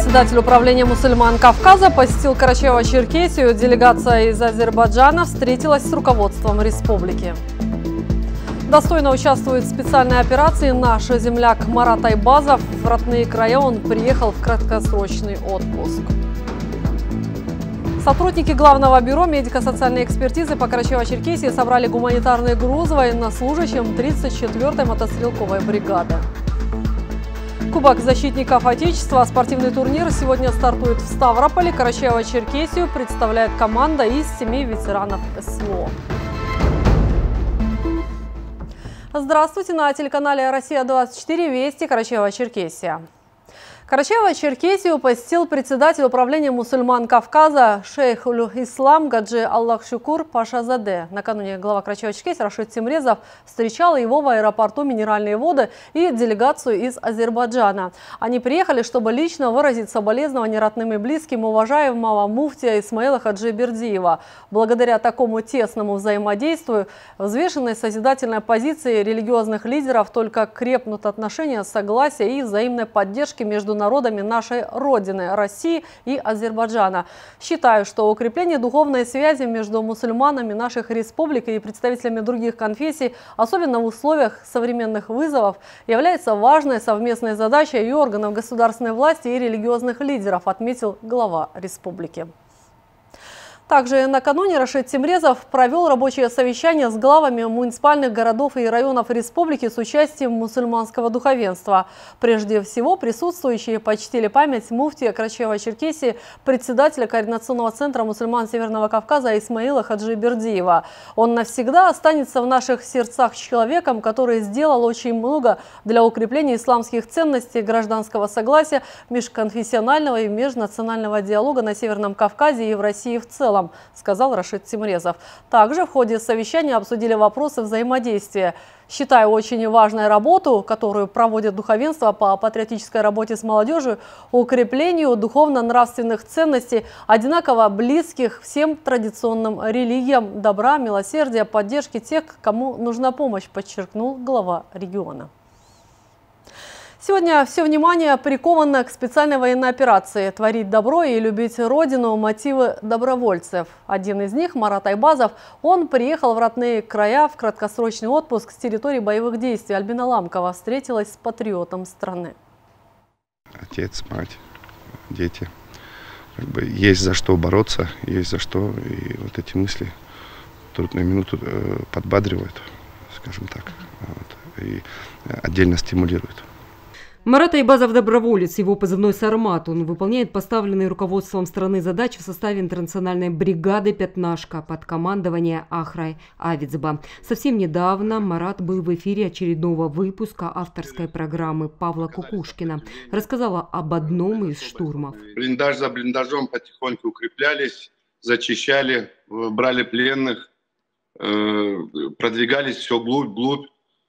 Председатель управления мусульман Кавказа посетил Карачаево-Черкесию. Делегация из Азербайджана встретилась с руководством республики. Достойно участвует в специальной операции наш земляк Марат Айбазов. В родные края он приехал в краткосрочный отпуск. Сотрудники Главного бюро медико-социальной экспертизы по Карачаево-Черкесии собрали гуманитарные грузы военнослужащим 34-й мотострелковой бригады. Кубок защитников Отечества. Спортивный турнир сегодня стартует в Ставрополе. Карачаево-Черкесию представляет команда из 7 ветеранов СВО. Здравствуйте! На телеканале «Россия-24» Вести, Карачаево-Черкесия. Карачаево-Черкесию посетил председатель управления мусульман Кавказа шейх-уль-Ислам Гаджи Аллах-Шукур Пашазаде. Накануне глава Карачаево-Черкесии Рашид Тимрезов встречал его в аэропорту «Минеральные воды» и делегацию из Азербайджана. Они приехали, чтобы лично выразить соболезнования родным и близким уважаемого муфтия Исмаила Хаджибердиева. Благодаря такому тесному взаимодействию, взвешенной созидательной позиции религиозных лидеров только крепнут отношения согласия и взаимной поддержки между народами нашей Родины, России и Азербайджана. Считаю, что укрепление духовной связи между мусульманами наших республик и представителями других конфессий, особенно в условиях современных вызовов, является важной совместной задачей и органов государственной власти, и религиозных лидеров, отметил глава республики. Также накануне Рашид Тимрезов провел рабочее совещание с главами муниципальных городов и районов республики с участием мусульманского духовенства. Прежде всего, присутствующие почтили память муфтия Карачаево-Черкесии, председателя Координационного центра мусульман Северного Кавказа Исмаила Хаджибердиева. Он навсегда останется в наших сердцах человеком, который сделал очень много для укрепления исламских ценностей, гражданского согласия, межконфессионального и межнационального диалога на Северном Кавказе и в России в целом, сказал Рашид Тимрезов. Также в ходе совещания обсудили вопросы взаимодействия. Считаю очень важной работу, которую проводит духовенство по патриотической работе с молодежью, укреплению духовно-нравственных ценностей, одинаково близких всем традиционным религиям, добра, милосердия, поддержки тех, кому нужна помощь, подчеркнул глава региона. Сегодня все внимание приковано к специальной военной операции «Творить добро и любить Родину» – мотивы добровольцев. Один из них, Марат Айбазов, он приехал в родные края в краткосрочный отпуск с территории боевых действий. Альбина Ламкова встретилась с патриотом страны. Отец, мать, дети. Есть за что бороться, есть за что. И вот эти мысли трудную минуту подбадривают, скажем так, вот, и отдельно стимулируют. Марат Айбазов – доброволец, его позывной «Сармат». Он выполняет поставленные руководством страны задачи в составе интернациональной бригады «Пятнашка» под командование Ахрай Авицба. Совсем недавно Марат был в эфире очередного выпуска авторской программы Павла Кукушкина. Рассказала об одном из штурмов. Блиндаж за блиндажом потихоньку укреплялись, зачищали, брали пленных, продвигались все вглубь.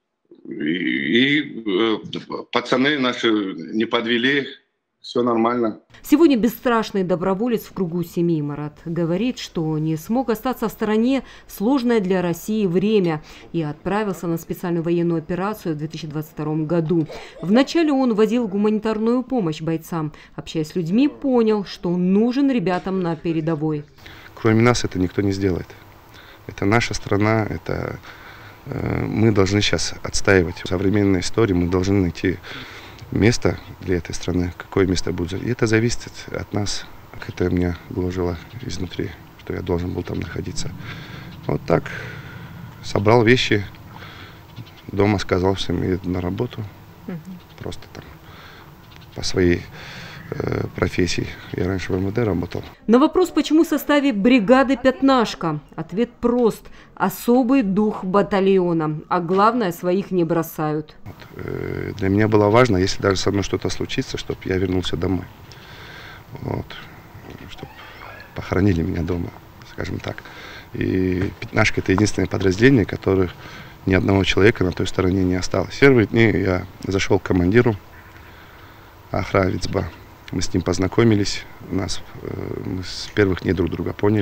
И пацаны наши не подвели, все нормально. Сегодня бесстрашный доброволец в кругу семьи. Марат говорит, что не смог остаться в стороне в сложное для России время и отправился на специальную военную операцию в 2022 году. Вначале он возил гуманитарную помощь бойцам. Общаясь с людьми, понял, что он нужен ребятам на передовой. Кроме нас это никто не сделает. Это наша страна, это... Мы должны сейчас отстаивать современную историю, мы должны найти место для этой страны, какое место будет. И это зависит от нас, как это меня гложило изнутри, что я должен был там находиться. Вот так собрал вещи, дома сказал всем, еду на работу, просто там по своей профессии. Я раньше в МВД работал. На вопрос, почему в составе бригады «Пятнашка», ответ прост. Особый дух батальона. А главное, своих не бросают. Для меня было важно, если даже со мной что-то случится, чтобы я вернулся домой. Вот. Чтобы похоронили меня дома, скажем так. И «Пятнашка» — это единственное подразделение, которых ни одного человека на той стороне не осталось. Первые дни я зашел к командиру Ахрай Авицба. Мы с ним познакомились, мы с первых дней друг друга поняли.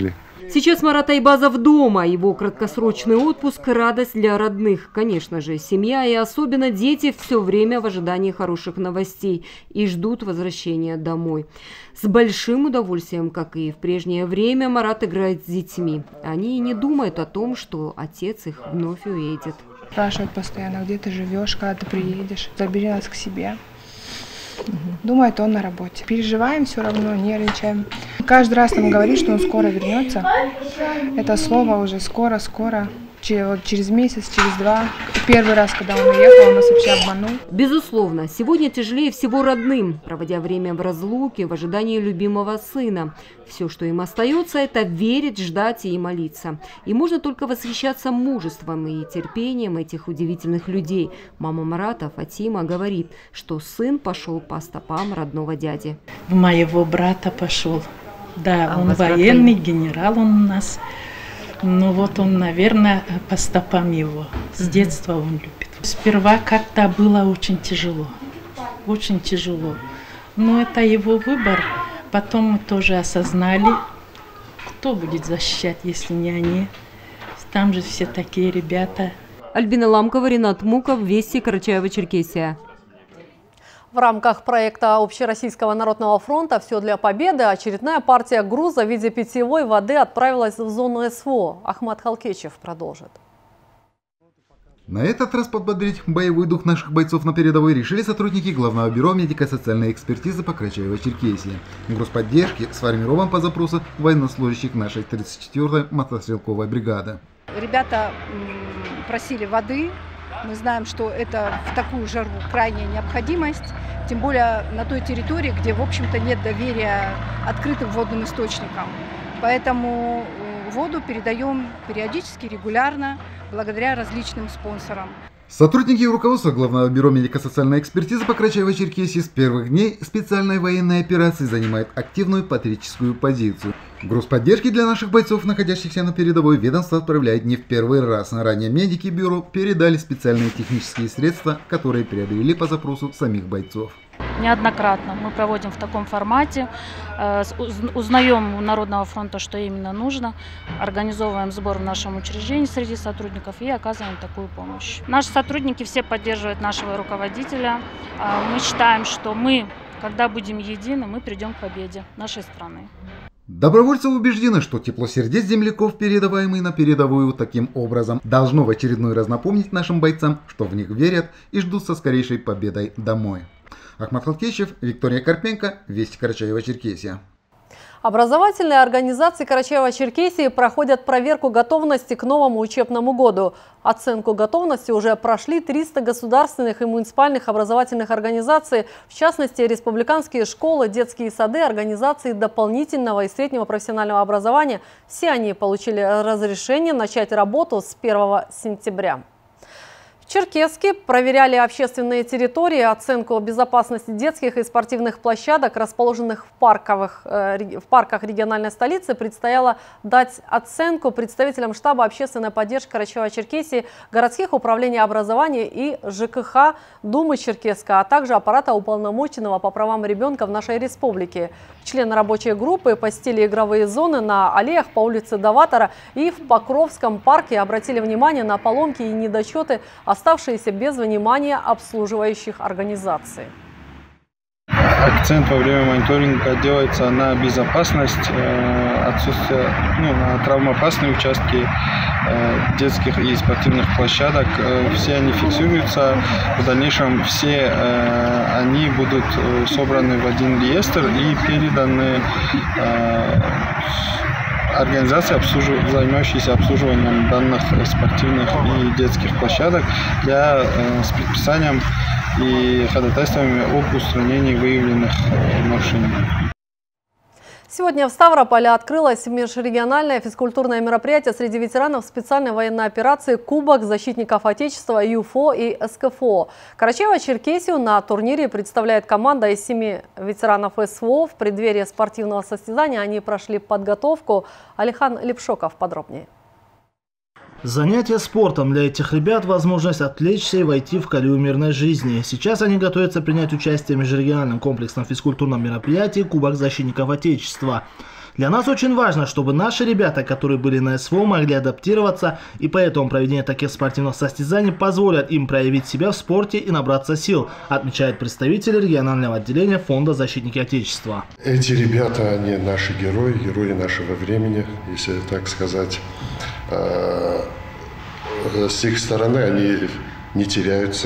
Сейчас Марат Айбазов дома. Его краткосрочный отпуск – радость для родных. Конечно же, семья и особенно дети все время в ожидании хороших новостей и ждут возвращения домой. С большим удовольствием, как и в прежнее время, Марат играет с детьми. Они и не думают о том, что отец их вновь уедет. Спрашивают постоянно, где ты живешь, когда ты приедешь, забери нас к себе. Думает он на работе. Переживаем все равно, нервничаем. Каждый раз нам говорит, что он скоро вернется. Это слово уже скоро. Через месяц, через два. Первый раз, когда он уехал, он нас вообще обманул. Безусловно, сегодня тяжелее всего родным, проводя время в разлуке, в ожидании любимого сына. Все, что им остается, это верить, ждать и молиться. И можно только восхищаться мужеством и терпением этих удивительных людей. Мама Марата, Фатима, говорит, что сын пошел по стопам родного дяди. Моего брата пошел. Да, он военный, генерал он у нас. Ну вот он, наверное, по стопам его. С детства он любит. Сперва как-то было очень тяжело. Очень тяжело. Но это его выбор. Потом мы тоже осознали, кто будет защищать, если не они. Там же все такие ребята. Альбина Ламкова, Ренат Муков, Вести, Карачаево-Черкесия. В рамках проекта Общероссийского народного фронта «Все для победы» очередная партия груза в виде питьевой воды отправилась в зону СВО. Ахмат Халкечев продолжит. На этот раз подбодрить боевой дух наших бойцов на передовой решили сотрудники Главного бюро медико-социальной экспертизы по Карачаево-Черкесии. Груз поддержки сформирован по запросу военнослужащих нашей 34-й мотострелковой бригады. Ребята просили воды. Мы знаем, что это в такую жару крайняя необходимость, тем более на той территории, где, в общем-то, нет доверия открытым водным источникам. Поэтому воду передаем периодически, регулярно, благодаря различным спонсорам. Сотрудники и руководство Главного бюро медико-социальной экспертизы по Карачаево-Черкесии с первых дней специальной военной операции занимает активную патриотическую позицию. Груз поддержки для наших бойцов, находящихся на передовой, ведомство отправляет не в первый раз. Ранее медики бюро передали специальные технические средства, которые приобрели по запросу самих бойцов. Неоднократно мы проводим в таком формате, узнаем у Народного фронта, что именно нужно, организовываем сбор в нашем учреждении среди сотрудников и оказываем такую помощь. Наши сотрудники все поддерживают нашего руководителя. Мы считаем, что мы, когда будем едины, мы придем к победе нашей страны. Добровольцы убеждены, что тепло сердец земляков, передаваемые на передовую таким образом, должно в очередной раз напомнить нашим бойцам, что в них верят и ждут со скорейшей победой домой. Ахмат Халкечев, Виктория Карпенко, Вести, Карачаево-Черкесия. Образовательные организации Карачаево-Черкесии проходят проверку готовности к новому учебному году. Оценку готовности уже прошли 300 государственных и муниципальных образовательных организаций, в частности, республиканские школы, детские сады, организации дополнительного и среднего профессионального образования. Все они получили разрешение начать работу с 1 сентября. В Черкесске проверяли общественные территории, оценку безопасности детских и спортивных площадок, расположенных в парках региональной столицы. Предстояло дать оценку представителям штаба общественной поддержки Карачаево-Черкесии, городских управлений образования и ЖКХ Думы Черкесска, а также аппарата уполномоченного по правам ребенка в нашей республике. Члены рабочей группы посетили игровые зоны на аллеях по улице Даватора и в Покровском парке, обратили внимание на поломки и недочеты, оставшиеся без внимания обслуживающих организаций. Акцент во время мониторинга делается на безопасность, отсутствие, на травмоопасные участки детских и спортивных площадок. Все они фиксируются. В дальнейшем все они будут собраны в один реестр и переданы организации, занимающиеся обслуживанием данных спортивных и детских площадок для с предписанием и ходатайствами об устранении выявленных нарушений. Сегодня в Ставрополе открылось межрегиональное физкультурное мероприятие среди ветеранов специальной военной операции «Кубок защитников Отечества» ЮФО и СКФО. Карачаево-Черкесию на турнире представляет команда из 7 ветеранов СВО. В преддверии спортивного состязания они прошли подготовку. Алихан Лепшоков подробнее. Занятие спортом для этих ребят – возможность отвлечься и войти в колею мирной жизни. Сейчас они готовятся принять участие в межрегиональном комплексном физкультурном мероприятии «Кубок защитников Отечества». Для нас очень важно, чтобы наши ребята, которые были на СВО, могли адаптироваться, и поэтому проведение таких спортивных состязаний позволит им проявить себя в спорте и набраться сил, отмечает представитель регионального отделения Фонда «Защитники Отечества». Эти ребята, они наши герои, герои нашего времени, если так сказать. С их стороны они не теряются.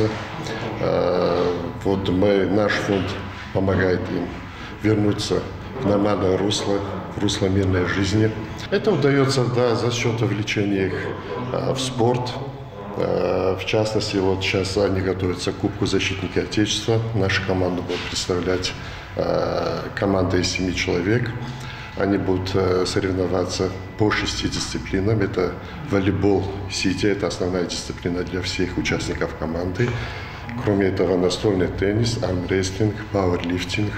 Вот наш фонд помогает им вернуться в нормальное русло, в русло мирной жизни. Это удается, да, за счет увлечения их в спорт. В частности, вот сейчас они готовятся к Кубку «Защитники Отечества». Наша команда будет представлять команда из 7 человек. Они будут соревноваться по 6 дисциплинам. Это волейбол, сити, это основная дисциплина для всех участников команды. Кроме этого, настольный теннис, армрестлинг, пауэрлифтинг,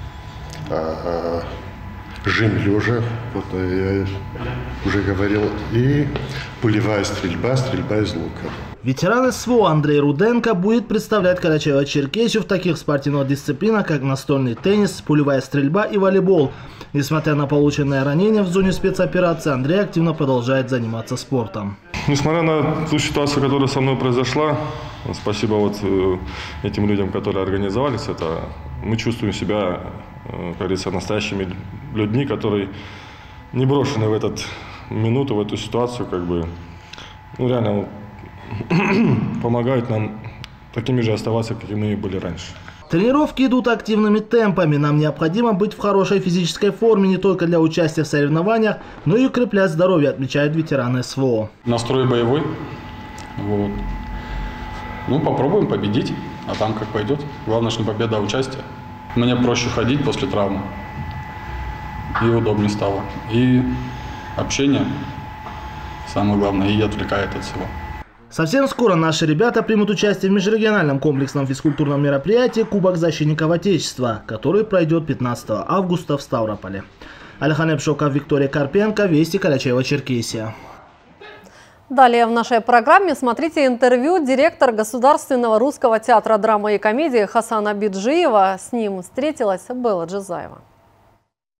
жим лежа, вот я уже говорил, и пулевая стрельба, стрельба из лука. Ветеран СВО Андрей Руденко будет представлять Карачаево-Черкесию в таких спортивных дисциплинах, как настольный теннис, пулевая стрельба и волейбол. Несмотря на полученное ранение в зоне спецоперации, Андрей активно продолжает заниматься спортом. Несмотря на ту ситуацию, которая со мной произошла, спасибо вот этим людям, которые организовались это, мы чувствуем себя, как говорится, настоящими людьми, которые не брошены в эту минуту, в эту ситуацию, как бы, ну, реально помогают нам такими же оставаться, какими мы были раньше. Тренировки идут активными темпами. Нам необходимо быть в хорошей физической форме не только для участия в соревнованиях, но и укреплять здоровье, отмечают ветераны СВО. Настрой боевой. Вот. Ну, попробуем победить, а там как пойдет. Главное, что не победа, а участие. Мне проще ходить после травмы. И удобнее стало. И общение, самое главное, и отвлекает от всего. Совсем скоро наши ребята примут участие в межрегиональном комплексном физкультурном мероприятии «Кубок защитников Отечества», который пройдет 15 августа в Ставрополе. Алихан Эпшоков, Виктория Карпенко, Вести, Карачаево-Черкесия. Далее в нашей программе смотрите интервью директора Государственного русского театра драмы и комедии Хасана Биджиева. С ним встретилась Белла Джазаева.